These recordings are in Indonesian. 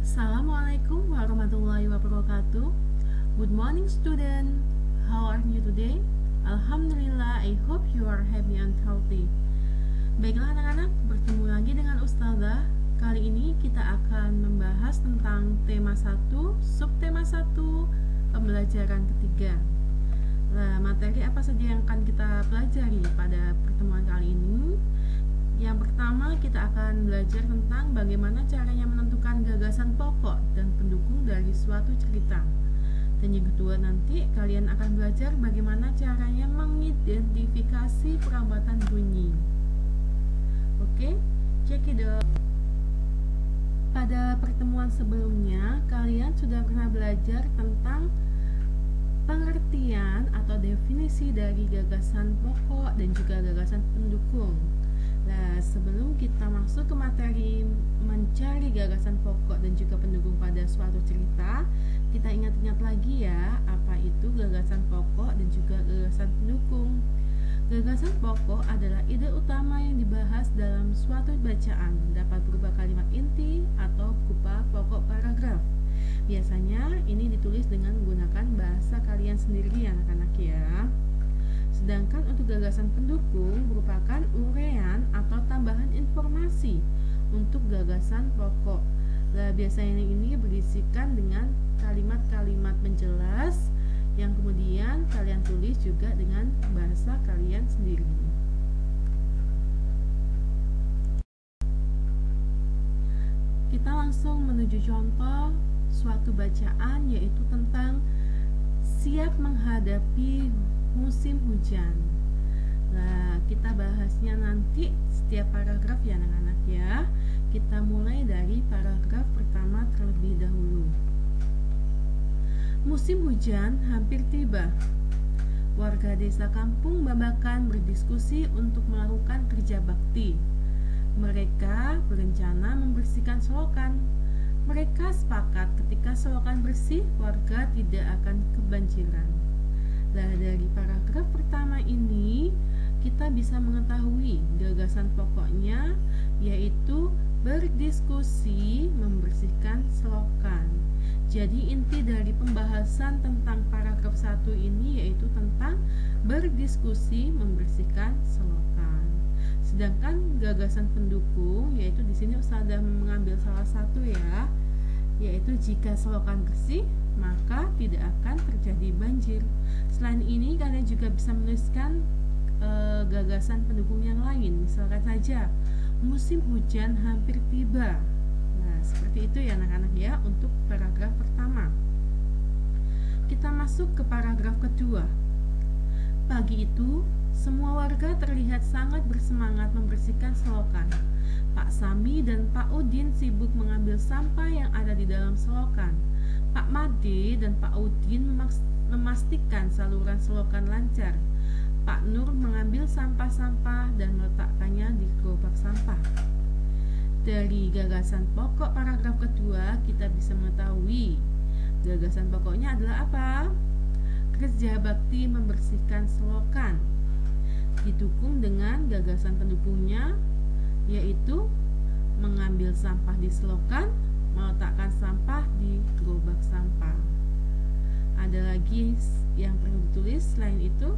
Assalamualaikum warahmatullahi wabarakatuh. Good morning student. How are you today? Alhamdulillah, I hope you are happy and healthy. Baiklah anak-anak, bertemu lagi dengan Ustazah. Kali ini kita akan membahas tentang tema 1, subtema 1, pembelajaran ketiga. Nah, materi apa saja yang akan kita pelajari pada pertemuan kali ini? Yang pertama, kita akan belajar tentang bagaimana caranya menentukan gagasan pokok dan pendukung dari suatu cerita. Dan yang kedua, nanti kalian akan belajar bagaimana caranya mengidentifikasi perabatan bunyi. Oke, check it out. Pada pertemuan sebelumnya, kalian sudah pernah belajar tentang pengertian atau definisi dari gagasan pokok dan juga gagasan pendukung. Nah, sebelum kita masuk ke materi mencari gagasan pokok dan juga pendukung pada suatu cerita, kita ingat-ingat lagi ya, apa itu gagasan pokok dan juga gagasan pendukung. Gagasan pokok adalah ide utama yang dibahas dalam suatu bacaan, dapat berupa kalimat inti atau berupa pokok paragraf. Biasanya ini ditulis dengan menggunakan bahasa kalian sendiri anak-anak ya. Sedangkan untuk gagasan pendukung merupakan uraian atau tambahan informasi untuk gagasan pokok. Nah, biasanya ini berisikan dengan kalimat-kalimat penjelas yang kemudian kalian tulis juga dengan bahasa kalian sendiri. Kita langsung menuju contoh suatu bacaan, yaitu tentang siap menghadapi musim hujan. Nah, kita bahasnya nanti setiap paragraf ya anak-anak ya. Kita mulai dari paragraf pertama terlebih dahulu. Musim hujan hampir tiba. Warga desa kampung Babakan berdiskusi untuk melakukan kerja bakti. Mereka berencana membersihkan selokan. Mereka sepakat ketika selokan bersih, warga tidak akan kebanjiran. Nah, dari paragraf pertama ini kita bisa mengetahui gagasan pokoknya, yaitu berdiskusi membersihkan selokan. Jadi inti dari pembahasan tentang paragraf 1 ini yaitu tentang berdiskusi membersihkan selokan. Sedangkan gagasan pendukung, yaitu di sini Ustazah mengambil salah satu ya, yaitu jika selokan bersih maka tidak akan terjadi banjir. Selain ini kalian juga bisa menuliskan gagasan pendukung yang lain. Misalkan saja musim hujan hampir tiba. Nah, seperti itu ya anak-anak ya untuk paragraf pertama. Kita masuk ke paragraf kedua. Pagi itu semua warga terlihat sangat bersemangat membersihkan selokan. Pak Sami dan Pak Udin sibuk mengambil sampah yang ada di dalam selokan. Pak Made dan Pak Udin memastikan saluran selokan lancar. Pak Nur mengambil sampah-sampah dan meletakkannya di gerobak sampah. Dari gagasan pokok paragraf kedua, kita bisa mengetahui gagasan pokoknya adalah apa? Kerja bakti membersihkan selokan. Didukung dengan gagasan pendukungnya, yaitu mengambil sampah di selokan, meletakkan sampah di gerobak sampah. Ada lagi yang perlu ditulis selain itu?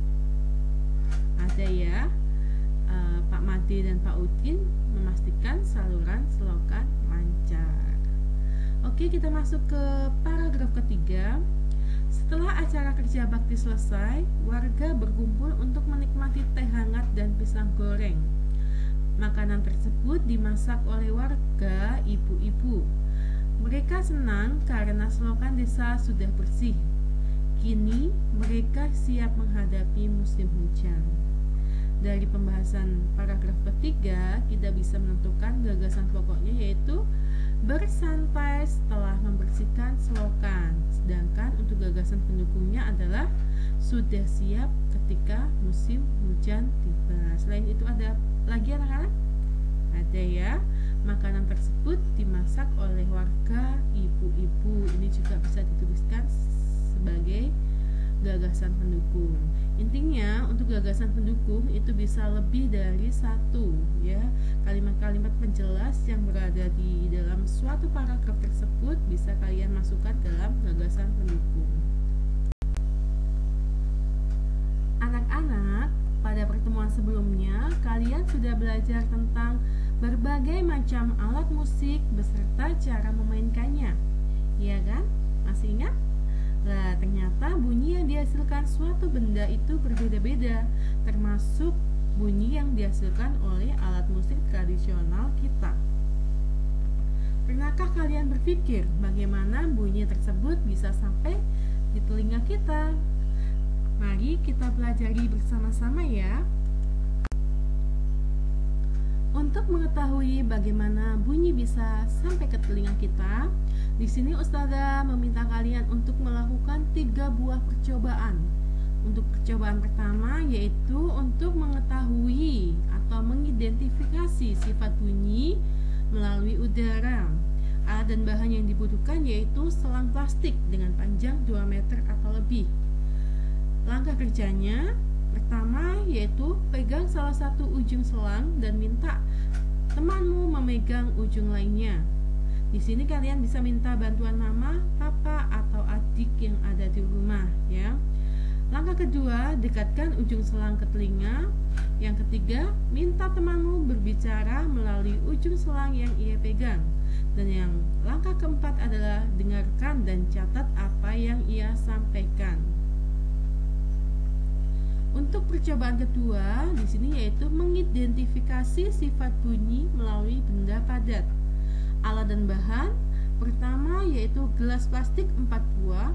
Ada ya, Pak Made dan Pak Udin memastikan saluran selokan lancar. Oke, kita masuk ke paragraf ketiga. Setelah acara kerja bakti selesai, warga berkumpul untuk menikmati teh hangat dan pisang goreng. Makanan tersebut dimasak oleh warga ibu-ibu. Mereka senang karena selokan desa sudah bersih. Kini mereka siap menghadapi musim hujan. Dari pembahasan paragraf ketiga, kita bisa menentukan gagasan pokoknya yaitu bersantai setelah membersihkan selokan. Sedangkan untuk gagasan pendukungnya adalah sudah siap ketika musim hujan tiba. Selain itu ada lagi anak-anak? Ada ya, makanan tersebut dimasak oleh warga ibu-ibu. Ini juga bisa dituliskan sebagai gagasan pendukung. Intinya untuk gagasan pendukung itu bisa lebih dari satu ya, kalimat-kalimat penjelas yang berada di dalam suatu suatu paragraf tersebut bisa kalian masukkan dalam gagasan pendukung. Anak-anak, pada pertemuan sebelumnya kalian sudah belajar tentang berbagai macam alat musik beserta cara memainkannya. Iya kan? Masih ingat? Lah, ternyata bunyi yang dihasilkan suatu benda itu berbeda-beda, termasuk bunyi yang dihasilkan oleh alat musik tradisional kita. Pernahkah kalian berpikir bagaimana bunyi tersebut bisa sampai di telinga kita? Mari kita pelajari bersama-sama ya. Untuk mengetahui bagaimana bunyi bisa sampai ke telinga kita, di sini Ustazah meminta kalian untuk melakukan 3 buah percobaan. Untuk percobaan pertama yaitu untuk mengetahui atau mengidentifikasi sifat bunyi melalui udara. Alat dan bahan yang dibutuhkan yaitu selang plastik dengan panjang 2 meter atau lebih. Langkah kerjanya pertama yaitu pegang salah satu ujung selang dan minta temanmu memegang ujung lainnya. Di sini kalian bisa minta bantuan mama, papa, atau adik yang ada di rumah ya. Langkah kedua, dekatkan ujung selang ke telinga. Yang ketiga, minta temanmu berbicara melalui ujung selang yang ia pegang. Dan yang langkah keempat adalah dengarkan dan catat apa yang ia sampaikan. Untuk percobaan kedua di sini yaitu mengidentifikasi sifat bunyi melalui benda padat. Alat dan bahan pertama yaitu gelas plastik 4 buah.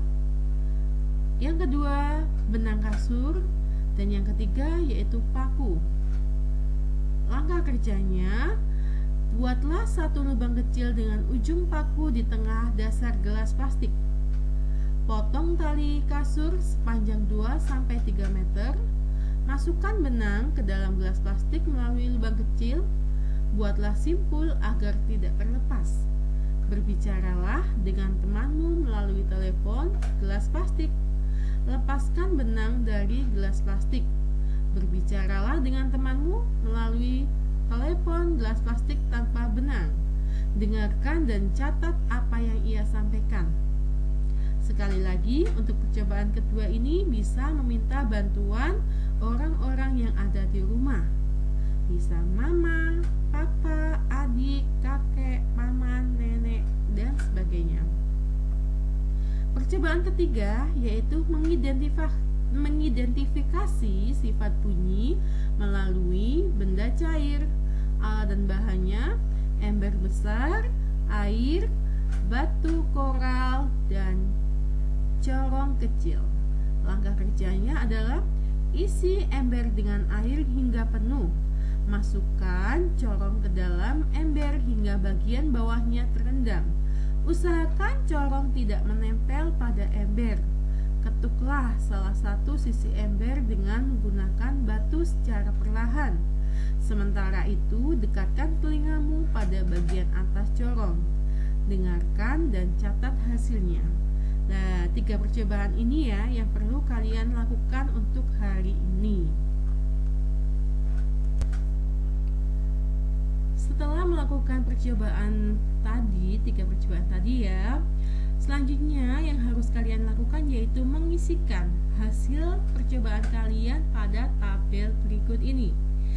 Yang kedua, benang kasur, dan yang ketiga yaitu paku. Langkah kerjanya, buatlah satu lubang kecil dengan ujung paku di tengah dasar gelas plastik. Potong tali kasur sepanjang 2-3 meter. Masukkan benang ke dalam gelas plastik melalui lubang kecil. Buatlah simpul agar tidak terlepas. Berbicaralah dengan temanmu melalui telepon gelas plastik. Lepaskan benang dari gelas plastik. Berbicaralah dengan temanmu melalui telepon gelas plastik tanpa benang. Dengarkan dan catat apa yang ia sampaikan. Sekali lagi, untuk percobaan kedua ini bisa meminta bantuan orang-orang yang ada di rumah. Bisa mama, papa, adik, kakek, paman, nenek, dan sebagainya. Percobaan ketiga yaitu mengidentifikasi sifat bunyi melalui benda cair. Alat dan bahannya ember besar, air, batu koral, dan corong kecil. Langkah kerjanya adalah isi ember dengan air hingga penuh. Masukkan corong ke dalam ember hingga bagian bawahnya terendam. Usahakan corong tidak menempel pada ember. Ketuklah salah satu sisi ember dengan menggunakan batu secara perlahan. Sementara itu, dekatkan telingamu pada bagian atas corong. Dengarkan dan catat hasilnya. Nah, 3 percobaan ini ya yang perlu kalian lakukan untuk hari ini. Setelah melakukan percobaan tadi, 3 percobaan tadi ya, selanjutnya yang harus kalian lakukan yaitu mengisikan hasil percobaan kalian pada tabel berikut ini.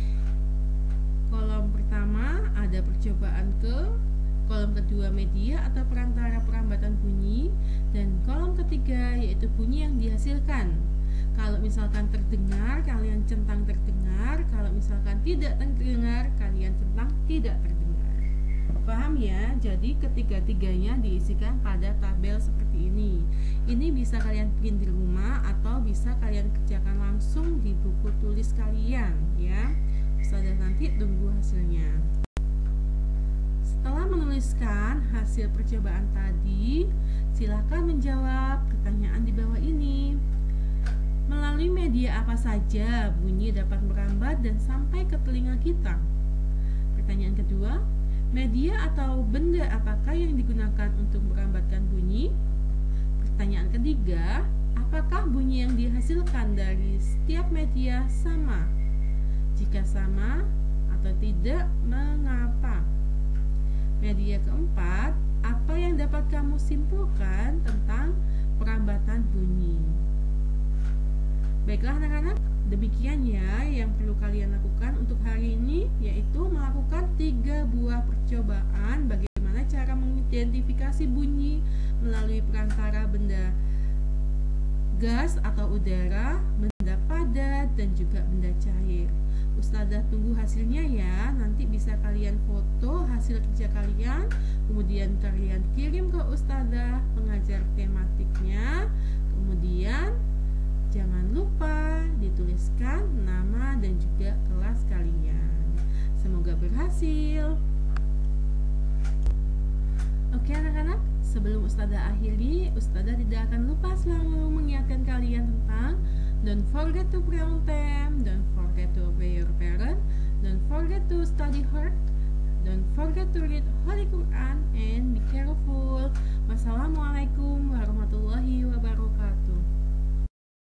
Kolom pertama ada percobaan kolom kedua media atau perantara perambatan bunyi, dan kolom ketiga yaitu bunyi yang dihasilkan. Kalau misalkan terdengar, kalian centang terdengar. Kalau misalkan tidak terdengar, kalian centang tidak terdengar. Paham ya? Jadi ketiga-tiganya diisikan pada tabel seperti ini. Ini bisa kalian print di rumah atau bisa kalian kerjakan langsung di buku tulis kalian ya. Ustazah nanti tunggu hasilnya. Setelah menuliskan hasil percobaan tadi, silakan menjawab pertanyaan di bawah ini. Melalui media apa saja bunyi dapat merambat dan sampai ke telinga kita? Pertanyaan kedua, media atau benda apakah yang digunakan untuk merambatkan bunyi? Pertanyaan ketiga, apakah bunyi yang dihasilkan dari setiap media sama? Jika sama atau tidak, mengapa? Media keempat, apa yang dapat kamu simpulkan tentang perambatan bunyi? Baiklah anak-anak, demikian ya yang perlu kalian lakukan untuk hari ini, yaitu melakukan 3 buah percobaan bagaimana cara mengidentifikasi bunyi melalui perantara benda gas atau udara, benda padat, dan juga benda cair. Ustazah tunggu hasilnya ya. Nanti bisa kalian foto hasil kerja kalian, kemudian kalian kirim ke Ustazah pengajar tematiknya. Kemudian jangan lupa dituliskan nama dan juga kelas kalian. Semoga berhasil. Oke anak-anak, sebelum Ustazah akhiri, Ustazah tidak akan lupa selalu mengingatkan kalian tentang don't forget to pray on time, don't forget to obey your parent, don't forget to study hard, don't forget to read Holy Quran, and be careful. Wassalamualaikum